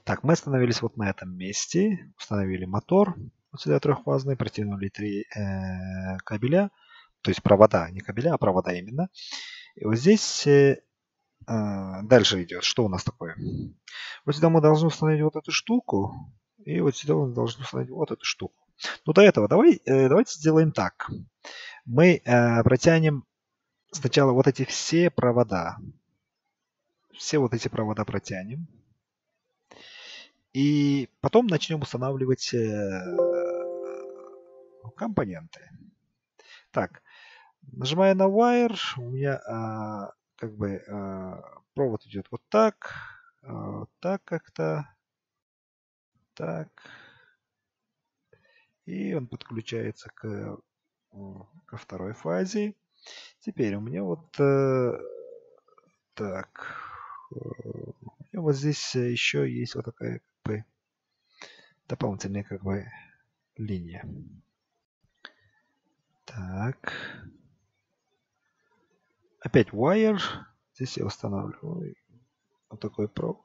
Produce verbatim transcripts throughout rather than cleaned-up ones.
Так, мы остановились вот на этом месте. Установили мотор. Вот сюда трехфазный. Протянули три э, кабеля. То есть провода. Не кабеля, а провода именно. И вот здесь э, э, дальше идет. Что у нас такое? Вот сюда мы должны установить вот эту штуку. И вот сюда мы должны установить вот эту штуку. Но до этого давай, э, давайте сделаем так. Мы э, протянем сначала вот эти все провода. Все вот эти провода протянем. И потом начнем устанавливать э, компоненты. Так, нажимая на Wire, у меня а, как бы а, провод идет вот так, а, вот так как-то, так. И он подключается к, ко второй фазе. Теперь у меня вот э, так, э, у меня вот здесь еще есть вот такая как бы дополнительная как бы линия. Так. Опять wire. Здесь я устанавливаю вот такой провод.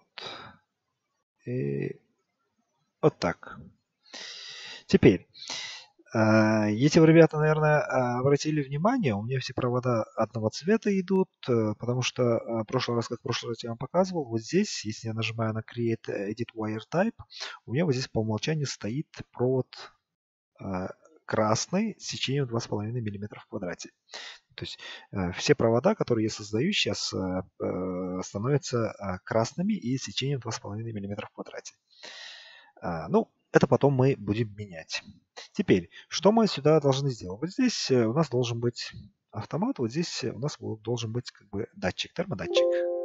И вот так. Теперь, если вы, ребята, наверное, обратили внимание, у меня все провода одного цвета идут, потому что в прошлый раз, как в прошлый раз я вам показывал, вот здесь, если я нажимаю на Create Edit Wire Type, у меня вот здесь по умолчанию стоит провод красный с сечением два с половиной миллиметра в квадрате. То есть э, все провода, которые я создаю сейчас, э, э, становятся э, красными и сечением два с половиной миллиметра в квадрате. А, ну, это потом мы будем менять. Теперь, что мы сюда должны сделать? Вот здесь у нас должен быть автомат, вот здесь у нас должен быть как бы датчик, термодатчик.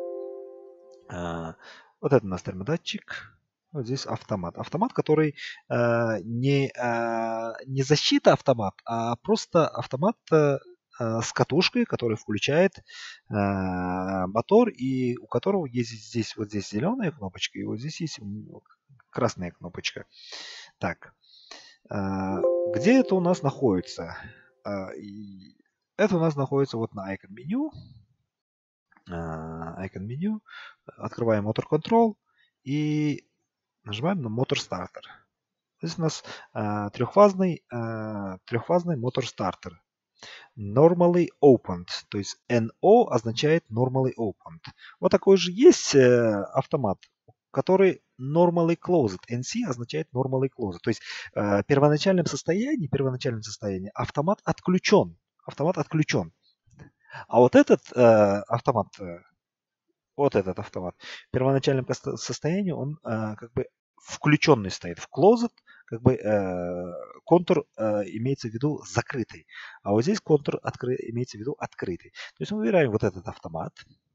А, вот это у нас термодатчик. Вот здесь автомат. Автомат, который э, не, э, не защита автомат, а просто автомат э, с катушкой, который включает э, мотор, и у которого есть здесь вот здесь зеленая кнопочка, и вот здесь есть красная кнопочка. Так, э, где это у нас находится? Э, и это у нас находится вот на Icon меню. Icon меню. Открываем Motor Control и нажимаем на Motor Starter. Здесь у нас э, трехфазный, э, трехфазный Motor Starter. Normally Opened. То есть эн о означает Normally Opened. Вот такой же есть э, автомат, который Normally Closed. эн си означает Normally Closed. То есть э, в первоначальном состоянии, первоначальном состоянии автомат отключен. Автомат отключен. А вот этот э, автомат, вот этот автомат, в первоначальном состоянии он э, как бы включенный стоит. В closed как бы э, контур э, имеется в виду закрытый. А вот здесь контур откры, имеется в виду открытый. То есть мы выбираем вот этот автомат.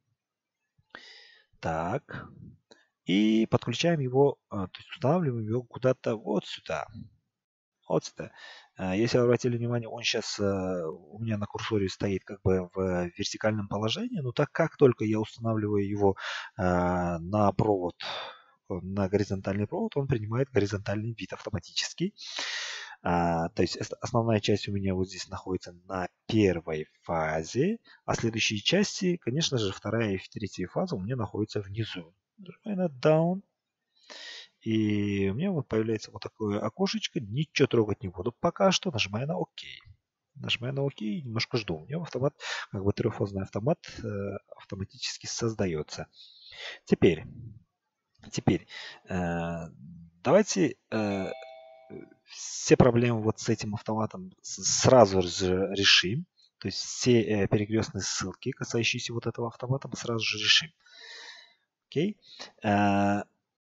Так. И подключаем его, э, то есть устанавливаем его куда-то вот сюда. Вот сюда. Если вы обратили внимание, он сейчас у меня на курсоре стоит как бы в вертикальном положении, но так как только я устанавливаю его на провод, на горизонтальный провод, он принимает горизонтальный вид автоматически. То есть основная часть у меня вот здесь находится на первой фазе, а следующие части, конечно же, вторая и третья фаза у меня находятся внизу. Нажимаю на Down. И у меня вот появляется вот такое окошечко. Ничего трогать не буду пока что. Нажимаю на ОК. Нажимаю на ОК и немножко жду. У меня автомат, как бы трехфазный автомат, э, автоматически создается. Теперь, теперь э, давайте э, все проблемы вот с этим автоматом сразу же решим. То есть все э, перекрестные ссылки, касающиеся вот этого автомата, мы сразу же решим. Окей. Э,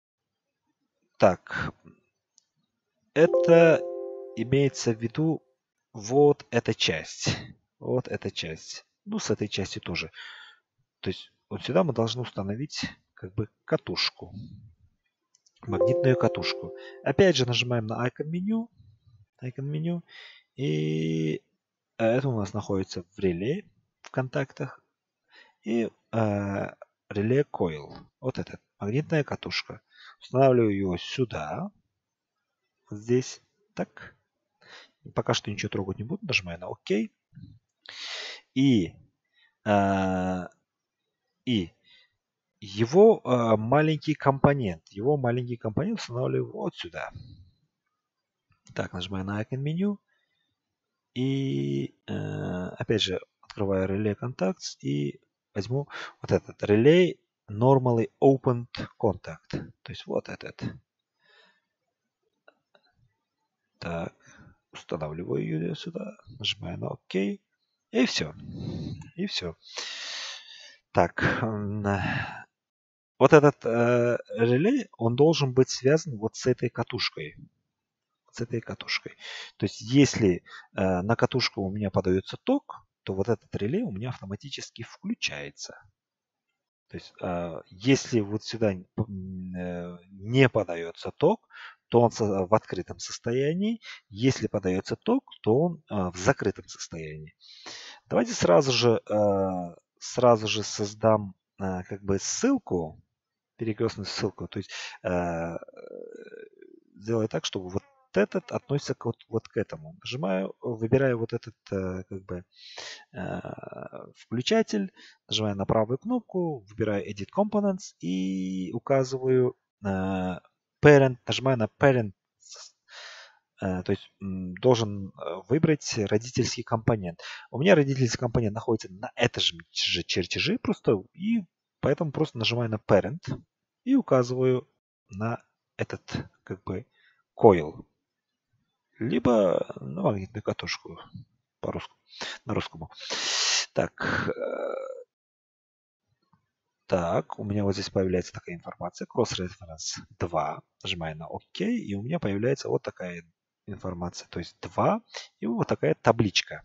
так. Это имеется в виду вот эта часть. Вот эта часть. Ну, с этой части тоже. То есть вот сюда мы должны установить как бы катушку. Магнитную катушку. Опять же нажимаем на Icon меню. Icon меню. И это у нас находится в реле, в контактах. И э, реле coil. Вот это. Магнитная катушка. Устанавливаю его сюда. Вот здесь. Так. Пока что ничего трогать не буду. Нажимаю на ОК. И, э, и его э, маленький компонент. Его маленький компонент устанавливаю вот сюда. Так, нажимаю на Icon меню. И э, опять же открываю Relay Contacts и возьму вот этот Relay Normally Opened Contact. То есть вот этот. Так, устанавливаю ее сюда. Нажимаю на ОК. И все. И все. Так. Вот этот э, реле, он должен быть связан вот с этой катушкой. С этой катушкой. То есть, если э, на катушку у меня подается ток, то вот этот реле у меня автоматически включается. То есть, э, если вот сюда э, не подается ток, то он в открытом состоянии. Если подается ток, то он э, в закрытом состоянии. Давайте сразу же, э, сразу же создам э, как бы ссылку, перекрестную ссылку. То есть э, сделаю так, чтобы вот этот относится к, вот, вот к этому. Нажимаю, выбираю вот этот э, как бы э, включатель, нажимаю на правую кнопку, выбираю Edit Components и указываю э, Parent, нажимаю на Parent. То есть должен выбрать родительский компонент. У меня родительский компонент находится на этом же чертеже просто, и поэтому просто нажимаю на Parent и указываю на этот как бы coil. Либо на магнитную катушку по-русски, на русскому. Так, так, у меня вот здесь появляется такая информация. Cross-reference два. Нажимаю на ОК, и у меня появляется вот такая информация. То есть два, и вот такая табличка.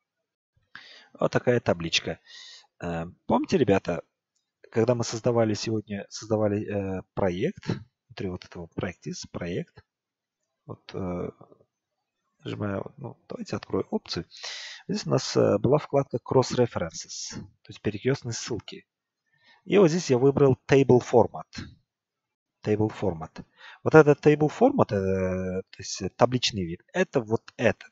Вот такая табличка. Помните, ребята, когда мы создавали сегодня, создавали э, проект, внутри вот этого practice, проект, вот э, нажимаю, ну, давайте открою опцию. Здесь у нас э, была вкладка Cross References, то есть перекрестные ссылки. И вот здесь я выбрал Table Format. Table Format. Вот этот Table Format, э, то есть табличный вид, это вот этот.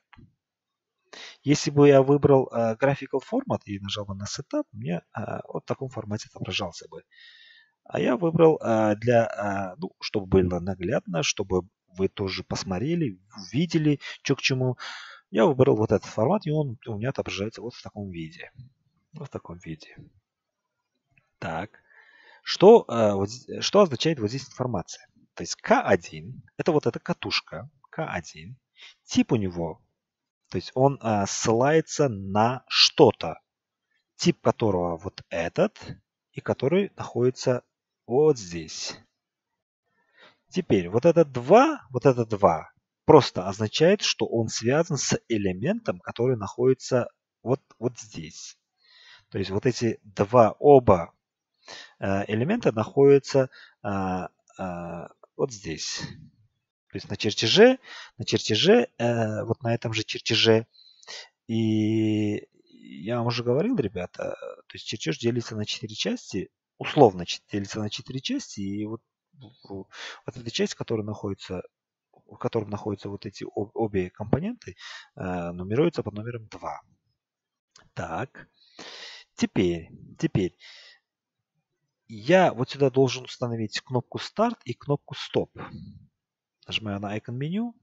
Если бы я выбрал э, Graphical Format и нажал бы на Setup, мне э, вот в таком формате отображался бы. А я выбрал э, для, э, ну, чтобы было наглядно, чтобы вы тоже посмотрели, увидели, что к чему. Я выбрал вот этот формат, и он у меня отображается вот в таком виде. Вот в таком виде. Так. Что, э, вот, что означает вот здесь информация? То есть К один, это вот эта катушка, К один. Тип у него, то есть он э, ссылается на что-то. Тип которого вот этот, и который находится вот здесь. Теперь вот это два, вот это два просто означает, что он связан с элементом, который находится вот, вот здесь. То есть вот эти два оба э, элемента находятся э, э, вот здесь. То есть на чертеже, на чертеже, э, вот на этом же чертеже. И я вам уже говорил, ребята, то есть чертеж делится на четыре части, условно делится на четыре части, и вот, вот эта часть, которая находится, в котором находятся вот эти об, обе компоненты, э, нумеруется под номером два. Так, теперь, теперь я вот сюда должен установить кнопку Start и кнопку Stop. Нажимаю на Icon меню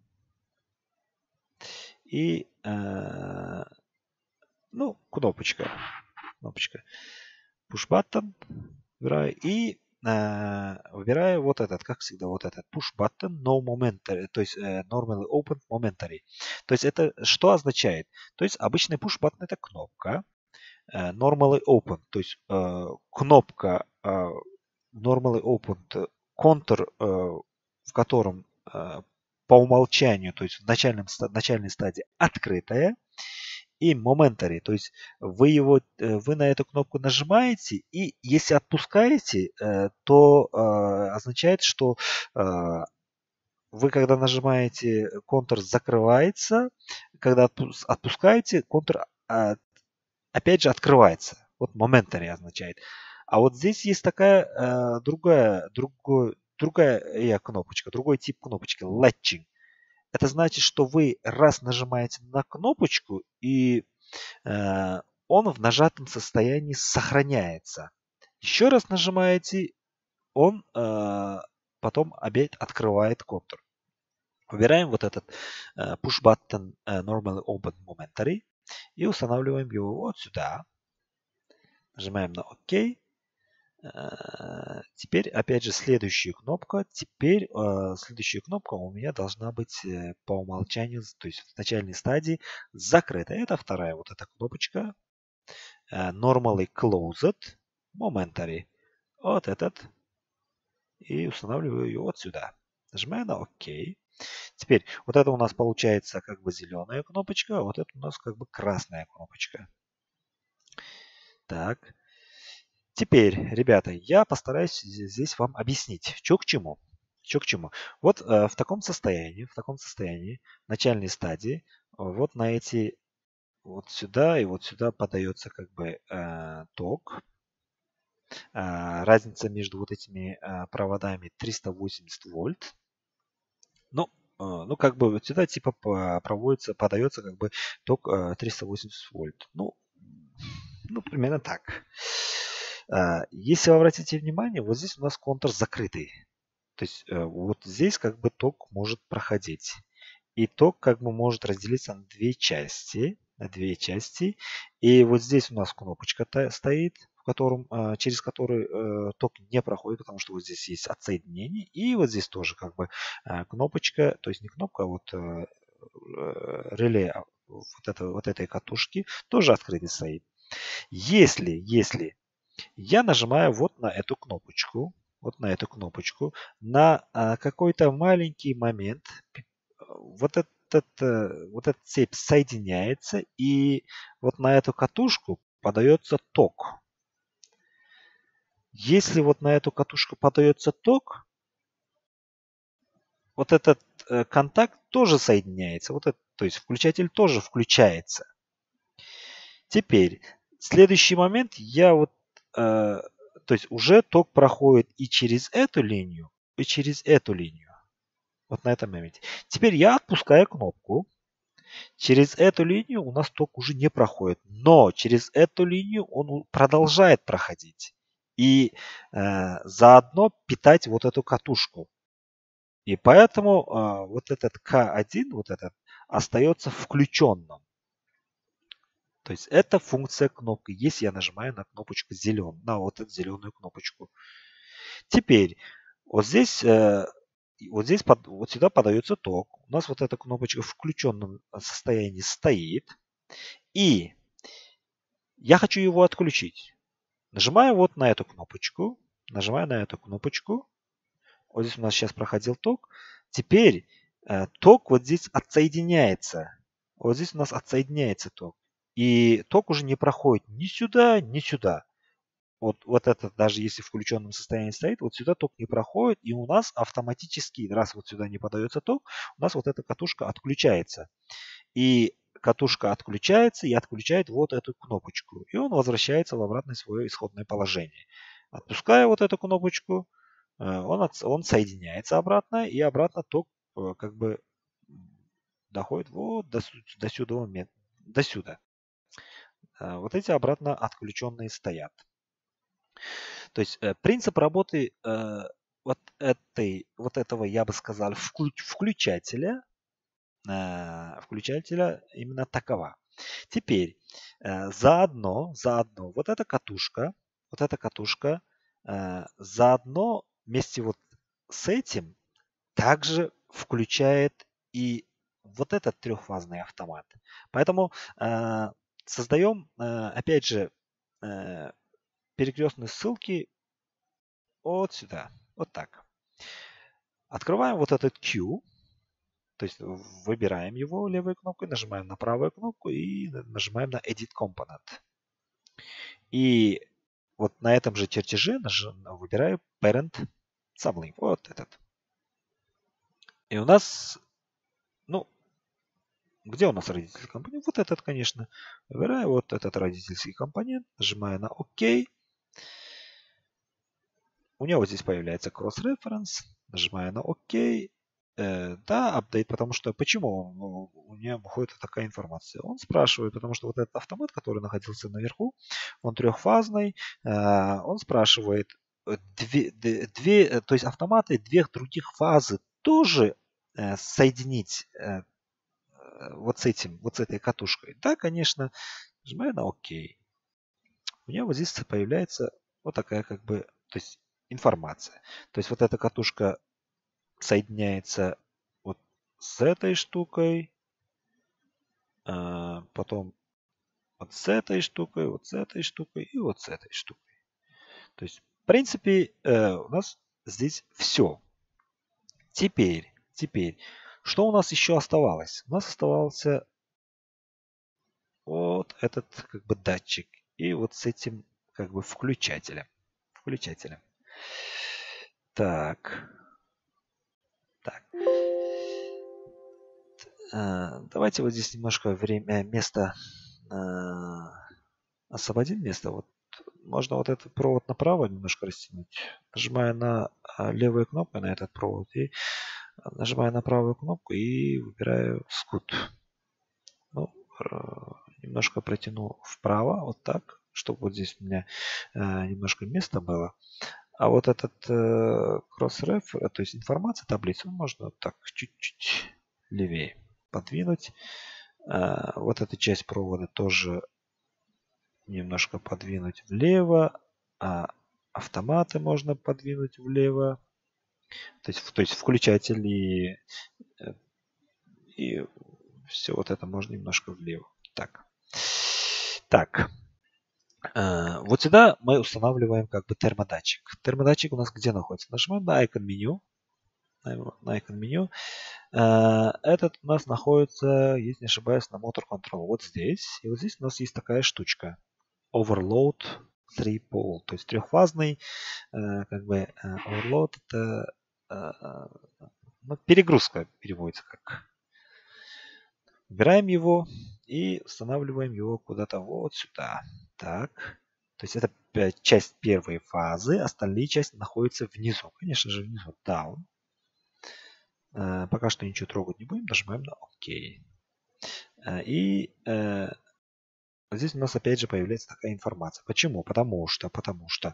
и э, ну, кнопочка, кнопочка Push Button выбираю и э, выбираю вот этот, как всегда, вот этот Push Button No Momentary, то есть э, Normally Open Momentary. То есть это что означает? То есть обычный Push Button это кнопка, э, Normally Open, то есть э, кнопка э, Normally Open, контур, э, в котором э, по умолчанию, то есть в начальном, начальной стадии открытая, и momentary, то есть вы его, вы на эту кнопку нажимаете, и если отпускаете, то означает, что вы когда нажимаете, контур закрывается, когда отпускаете, контур опять же открывается. Вот momentary означает. А вот здесь есть такая другая, другой, другая кнопочка, другой тип кнопочки, latching. Это значит, что вы раз нажимаете на кнопочку, и э, он в нажатом состоянии сохраняется. Еще раз нажимаете, он э, потом опять открывает контур. Выбираем вот этот э, push button э, normally open momentary и устанавливаем его вот сюда. Нажимаем на ОК. Э, теперь опять же следующая кнопка. Теперь э, следующая кнопка у меня должна быть э, по умолчанию, то есть в начальной стадии закрыта. Это вторая вот эта кнопочка. Э, normally closed momentary. Вот этот. И устанавливаю ее вот сюда. Нажимаю на ОК. Теперь вот это у нас получается как бы зеленая кнопочка, а вот это у нас как бы красная кнопочка. Так. Теперь, ребята, я постараюсь здесь вам объяснить, что к чему. Что к чему. Вот э, в таком состоянии, в таком состоянии, начальной стадии, вот на эти, вот сюда и вот сюда подается как бы э, ток. Э, разница между вот этими э, проводами триста восемьдесят вольт. Ну, э, ну, как бы вот сюда типа проводится, подается как бы ток э, триста восемьдесят вольт. Ну, ну, примерно так. Э, если вы обратите внимание, вот здесь у нас контур закрытый. То есть э, вот здесь как бы ток может проходить. И ток как бы может разделиться на две части. На две части. И вот здесь у нас кнопочка стоит, в котором, э, через которую э, ток не проходит, потому что вот здесь есть отсоединение. И вот здесь тоже как бы э, кнопочка, то есть не кнопка, а вот э, реле вот, это, вот этой катушки тоже открытый стоит. Если, если я нажимаю вот на эту кнопочку, вот на эту кнопочку, на а, какой-то маленький момент вот этот, э, вот эта цепь соединяется, и вот на эту катушку подается ток. Если вот на эту катушку подается ток, вот этот э, контакт тоже соединяется, вот это, то есть включатель тоже включается. Теперь, следующий момент, я вот, э, то есть уже ток проходит и через эту линию, и через эту линию. Вот на этом моменте. Теперь я отпускаю кнопку. Через эту линию у нас ток уже не проходит. Но через эту линию он продолжает проходить. И э, заодно питать вот эту катушку. И поэтому э, вот этот К один, вот этот, остается включенным. То есть это функция кнопки. Если я нажимаю на кнопочку зеленую, на вот эту зеленую кнопочку. Теперь вот здесь, э, вот здесь под, вот сюда подается ток. У нас вот эта кнопочка в включенном состоянии стоит. И я хочу его отключить. Нажимаю вот на эту кнопочку. Нажимаю на эту кнопочку. Вот здесь у нас сейчас проходил ток. Теперь э, ток вот здесь отсоединяется. Вот здесь у нас отсоединяется ток. И ток уже не проходит ни сюда, ни сюда. Вот, вот это даже если в включенном состоянии стоит, вот сюда ток не проходит. И у нас автоматически, раз вот сюда не подается ток, у нас вот эта катушка отключается. И катушка отключается и отключает вот эту кнопочку. И он возвращается в обратное свое исходное положение. Отпуская вот эту кнопочку, он, от, он соединяется обратно. И обратно ток как бы доходит вот до, до сюда. До сюда. Вот эти обратно отключенные стоят. То есть принцип работы вот, этой, вот этого, я бы сказал, включателя, включателя именно такова. Теперь заодно, заодно вот эта катушка, вот эта катушка заодно вместе вот с этим также включает и вот этот трехфазный автомат. Поэтому создаем, опять же, перекрестные ссылки вот сюда, вот так. Открываем вот этот Q. То есть выбираем его левой кнопкой, нажимаем на правую кнопку и нажимаем на Edit Component. И вот на этом же чертеже выбираю Parent Sublime. Вот этот. И у нас, ну, где у нас родительский компонент? Вот этот, конечно. Выбираю вот этот родительский компонент, нажимаю на ОК. У него вот здесь появляется Cross-Reference. Нажимаю на ОК. э, да, апдейт, потому что почему ну, у нее выходит такая информация? Он спрашивает, потому что вот этот автомат, который находился наверху, он трехфазный, э, он спрашивает, э, две, две, две, э, то есть автоматы две других фазы тоже э, соединить э, э, вот с этим, вот с этой катушкой. Да, конечно, нажимаю на ОК. У нее вот здесь появляется вот такая как бы, то есть информация. То есть вот эта катушка соединяется вот с этой штукой, а, потом вот с этой штукой, вот с этой штукой и вот с этой штукой. То есть, в принципе, э, у нас здесь все. Теперь, теперь, что у нас еще оставалось? У нас оставался вот этот как бы датчик и вот с этим как бы включателем. Включателем. Так. Так. Давайте вот здесь немножко время, место освободим место. Вот можно вот этот провод направо немножко растянуть. Нажимаю на левую кнопку на этот провод и нажимаю на правую кнопку и выбираю скут. Ну, немножко протяну вправо, вот так, чтобы вот здесь у меня немножко места было. А вот этот crossref, то есть информация таблицы, можно вот так чуть-чуть левее подвинуть. Вот эта часть провода тоже немножко подвинуть влево, а автоматы можно подвинуть влево. То есть, то есть включатель и, и все вот это можно немножко влево. Так. Так. Вот сюда мы устанавливаем как бы термодатчик. Термодатчик у нас где находится? Нажимаем на icon меню. На icon меню. Этот у нас находится, если не ошибаюсь, на Motor Control. Вот здесь. И вот здесь у нас есть такая штучка. Overload три pole. То есть трехфазный как бы overload это ну, перегрузка переводится как. Убираем его и устанавливаем его куда-то вот сюда. Так. То есть это часть первой фазы, остальные части находятся внизу. Конечно же, внизу down. Пока что ничего трогать не будем, нажимаем на ОК. И здесь у нас опять же появляется такая информация. Почему? Потому что, потому что,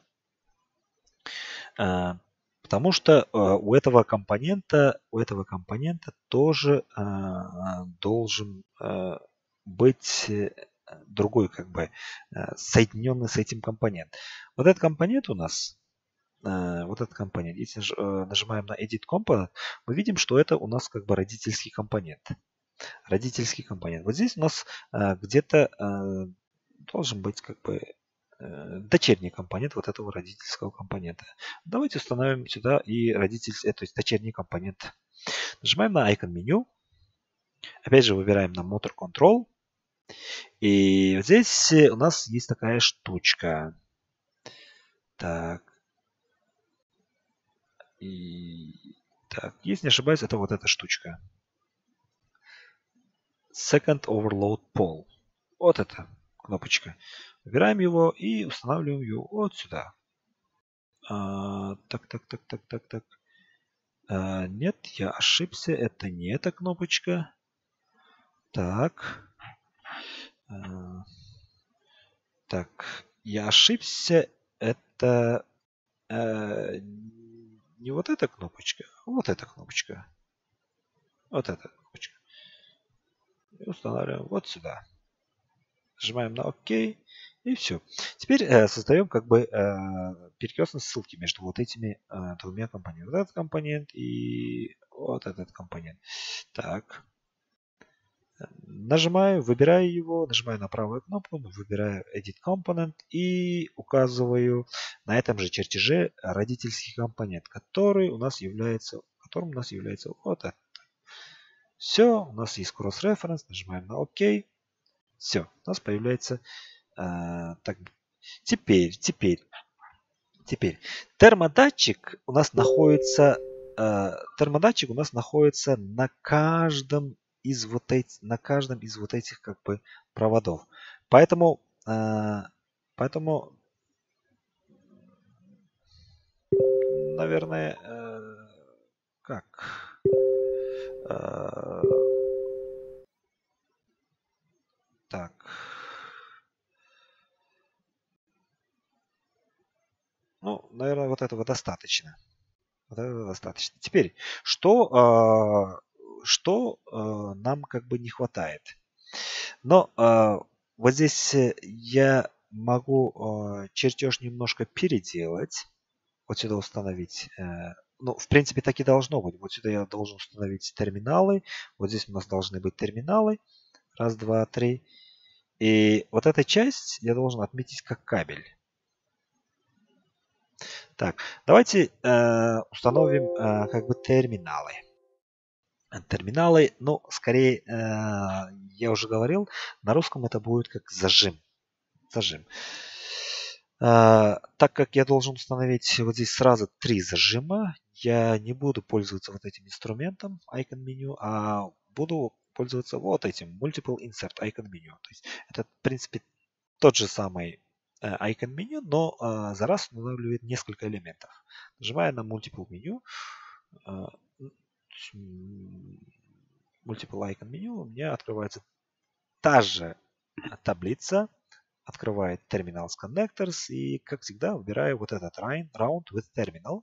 потому что у этого компонента, у этого компонента тоже должен быть другой как бы соединенный с этим компонент. Вот этот компонент у нас, вот этот компонент, если нажимаем на Edit Component, мы видим, что это у нас как бы родительский компонент. Родительский компонент. Вот здесь у нас где-то должен быть как бы дочерний компонент вот этого родительского компонента. Давайте установим сюда и родительский, то есть дочерний компонент. Нажимаем на icon меню. Опять же выбираем на Motor Control. И вот здесь у нас есть такая штучка. Так. И так, если не ошибаюсь, это вот эта штучка. Second Overload Pole. Вот эта кнопочка. Выбираем его и устанавливаем его вот сюда. А, так, так, так, так, так, так. А, нет, я ошибся. Это не эта кнопочка. Так. А, так, я ошибся. Это а, не вот эта кнопочка, а вот эта кнопочка. Вот эта кнопочка. И устанавливаем вот сюда. Нажимаем на ОК и все. Теперь э, создаем как бы э, перекрестные ссылки между вот этими э, двумя компонентами. Вот этот компонент и вот этот компонент. Так. Нажимаю, выбираю его, нажимаю на правую кнопку, выбираю Edit Component и указываю на этом же чертеже родительский компонент, который у нас является, которым у нас является вот это. Все, у нас есть cross-reference, нажимаем на ОК. Все, у нас появляется а, так. Теперь, теперь, теперь термодатчик у нас находится, а, термодатчик у нас находится на каждом из вот этих, на каждом из вот этих как бы проводов. Поэтому, а, поэтому, наверное, а, как? Э, так. Ну, наверное, вот этого достаточно. Вот этого достаточно. Теперь, что, э, что э, нам как бы не хватает? Но э, вот здесь я могу э, чертеж немножко переделать. Вот сюда установить. Э, ну, в принципе, так и должно быть. Вот сюда я должен установить терминалы. Вот здесь у нас должны быть терминалы. Раз, два, три. И вот эта часть я должен отметить как кабель. Так, давайте э, установим э, как бы терминалы. Терминалы, ну, скорее, э, я уже говорил, на русском это будет как зажим. Зажим. Э, так как я должен установить вот здесь сразу три зажима, я не буду пользоваться вот этим инструментом Icon Menu, а буду пользоваться вот этим Multiple Insert Icon Menu. То есть это, в принципе, тот же самый э, Icon Menu, но э, за раз устанавливает несколько элементов. Нажимая на Multiple Menu, э, Multiple Icon Menu, у меня открывается та же таблица, открывает Terminals Connectors и, как всегда, выбираю вот этот Round with Terminal.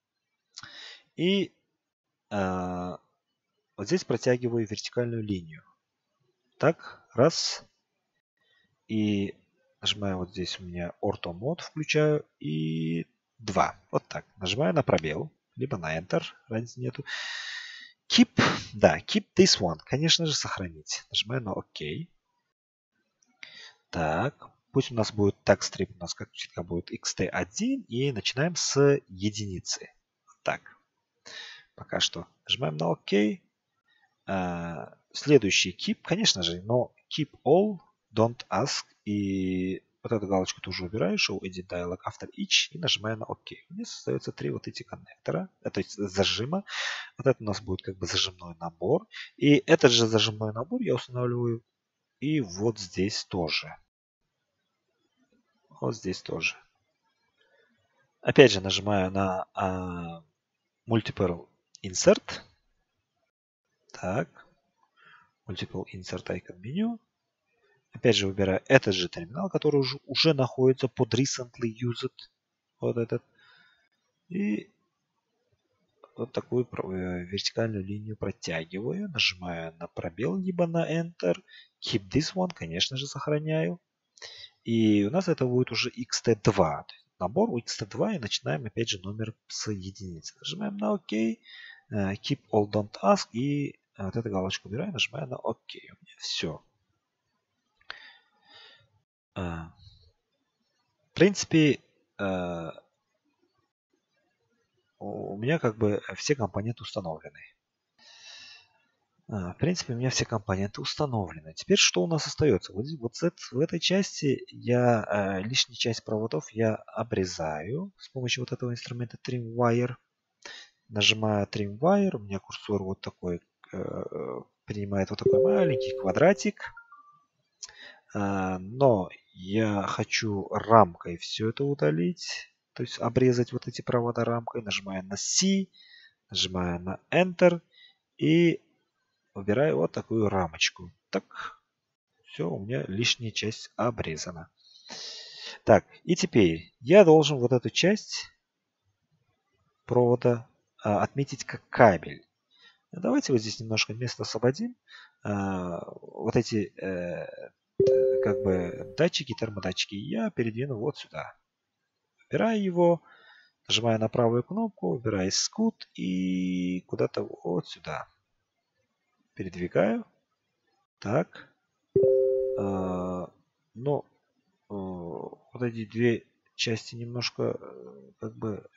И э, вот здесь протягиваю вертикальную линию. Так, раз. И нажимаю вот здесь у меня Ortho Mode, включаю. И два. Вот так. Нажимаю на пробел, либо на Enter, разницы нету. Keep, да, keep this one. Конечно же, сохранить. Нажимаю на ОК. Так, пусть у нас будет TagStrip, у нас как всегда будет икс ти один. И начинаем с единицы. Так, пока что нажимаем на ОК. Uh, следующий keep, конечно же, но keep all, don't ask. И вот эту галочку тоже убираю, show edit dialog after each, и нажимаю на ОК. У меня остается три вот эти коннектора, то есть зажима. Вот это у нас будет как бы зажимной набор. И этот же зажимной набор я устанавливаю и вот здесь тоже. Вот здесь тоже. Опять же нажимаю на uh, Multiple Insert. Так. Multiple Insert Icon Menu. Опять же выбираю этот же терминал, который уже, уже находится под Recently Used. Вот этот. И вот такую вертикальную линию протягиваю. Нажимаю на пробел, либо на Enter. Keep this one, конечно же, сохраняю. И у нас это будет уже икс ти два. Набор у икс ти два. И начинаем опять же номер с единицы. Нажимаем на ОК. Keep all don't ask. И вот эту галочку убираем. Нажимаю на ОК. У меня все. В принципе, у меня как бы все компоненты установлены. В принципе, у меня все компоненты установлены. Теперь что у нас остается? Вот, вот в этой части я лишнюю часть проводов я обрезаю с помощью вот этого инструмента Trim Wire. Нажимаю Trim Wire, у меня курсор вот такой принимает вот такой маленький квадратик. Но я хочу рамкой все это удалить. То есть обрезать вот эти провода рамкой. Нажимаю на C, нажимаю на Enter и выбираю вот такую рамочку. Так, все, у меня лишняя часть обрезана. Так, и теперь я должен вот эту часть провода а, отметить как кабель. Давайте вот здесь немножко место освободим. А, вот эти э, как бы датчики, термодатчики я передвину вот сюда. Выбираю его, нажимаю на правую кнопку, выбираю Scoot и куда-то вот сюда. Передвигаю. Так. А, но а, вот эти две части немножко как бы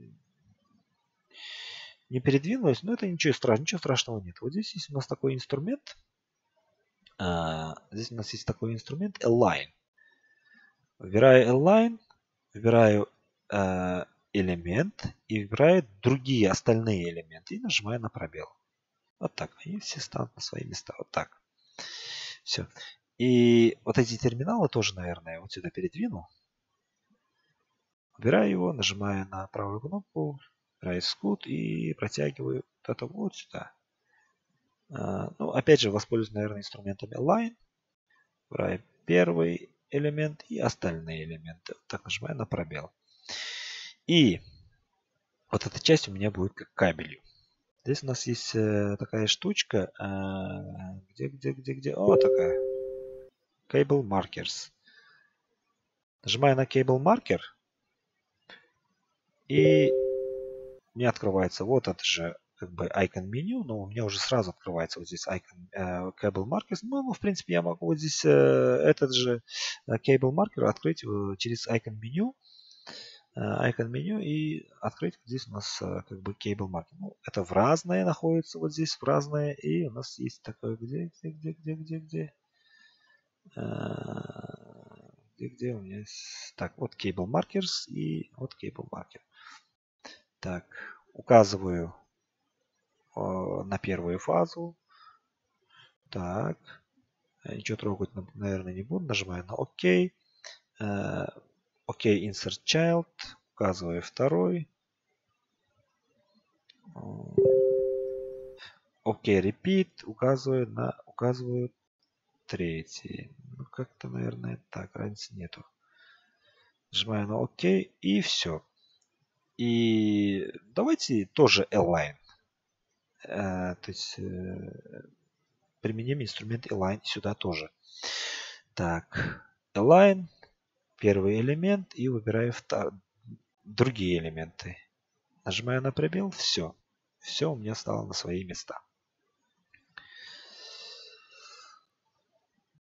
не передвинулось, но это ничего страшного, ничего страшного нет. Вот здесь есть у нас такой инструмент. А, здесь у нас есть такой инструмент Align. Выбираю Align, выбираю а, элемент и выбираю другие остальные элементы и нажимаю на пробел. Вот так. Они все станут на свои места. Вот так. Все. И вот эти терминалы тоже, наверное, вот сюда передвину. Выбираю его, нажимаю на правую кнопку, выбираю Scoot и протягиваю вот это вот сюда. Ну, опять же, воспользуюсь, наверное, инструментом Align. Выбираю первый элемент и остальные элементы. Так нажимаю на пробел. И вот эта часть у меня будет как кабелью. Здесь у нас есть такая штучка. Где, где, где, где? О, такая. Cable Markers. Нажимаю на Cable Marker. И у меня открывается вот это же как бы icon меню, но у меня уже сразу открывается вот здесь icon э, Cable Markers. Ну, ну, в принципе, я могу вот здесь э, этот же Cable Marker открыть э, через icon меню. Icon меню и открыть здесь у нас как бы Cable Marker. Ну, это в разное находится вот здесь, в разное. И у нас есть такое, где, где, где, где, где, где. Где, где у меня есть... Так, вот Cable Markers и вот Cable Marker. Так, указываю э, на первую фазу. Так, ничего трогать, наверное, не буду. Нажимаю на ОК. Э, ОК Insert Child. Указываю второй. ОК Repeat. Указываю на указываю третий. Ну, как-то, наверное, так. Разницы нету. Нажимаю на ОК и все. И давайте тоже Align. Э, то есть э, применим инструмент Align сюда тоже. Так, Align, первый элемент и выбираю втор... другие элементы. Нажимаю на пробел, все. Все у меня стало на свои места.